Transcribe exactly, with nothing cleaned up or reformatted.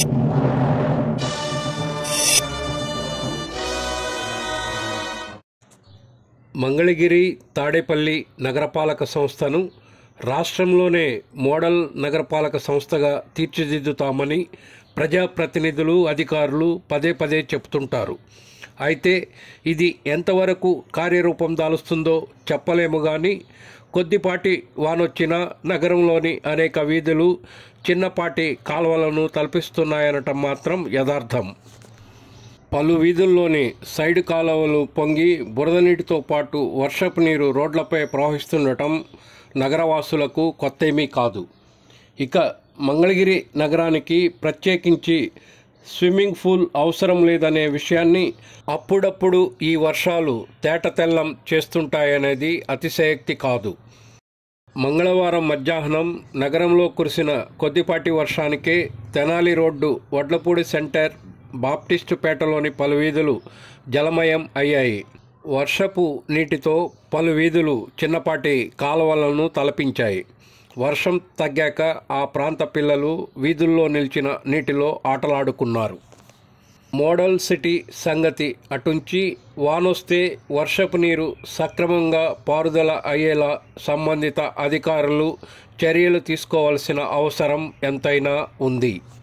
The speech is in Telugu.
మంగళగిరి తాడేపల్లి నగరపాలక సంస్థను రాష్ట్రంలోనే మోడల్ నగరపాలక సంస్థగా తీర్చిదిద్దుతామని ప్రజాప్రతినిధులు అధికారులు పదే పదే చెప్తుంటారు. అయితే ఇది ఎంతవరకు కార్యరూపం దాలుస్తుందో చెప్పలేము. కానీ కొద్దిపాటి వానొచ్చినా నగరంలోని అనేక వీధులు చిన్నపాటి కాలువలను తలపిస్తున్నాయనటం మాత్రం యథార్థం. పలు వీధుల్లోని సైడ్ కాలువలు పొంగి బురద నీటితో పాటు వర్షపు నీరు రోడ్లపై ప్రవహిస్తుండటం నగరవాసులకు కొత్తేమీ కాదు. ఇక మంగళగిరి నగరానికి ప్రత్యేకించి స్విమ్మింగ్ పూల్ అవసరం లేదనే విషయాన్ని అప్పుడప్పుడు ఈ వర్షాలు తేటతెల్లం చేస్తుంటాయనేది అతిశయోక్తి కాదు. మంగళవారం మధ్యాహ్నం నగరంలో కురిసిన కొద్దిపాటి వర్షానికే Tenali road, Vadlapudi centre, Baptist పేటలోని పలు వీధులు జలమయం అయ్యాయి. వర్షపు నీటితో పలు వీధులు చిన్నపాటి కాలువలను తలపించాయి. వర్షం తగ్గాక ఆ ప్రాంత పిల్లలు వీధుల్లో నిలిచిన నీటిలో ఆటలాడుకున్నారు. మోడల్ సిటీ సంగతి అటుంచి వానొస్తే వర్షపు నీరు సక్రమంగా పారుదల అయ్యేలా సంబంధిత అధికారులు చర్యలు తీసుకోవాల్సిన అవసరం ఎంతైనా ఉంది.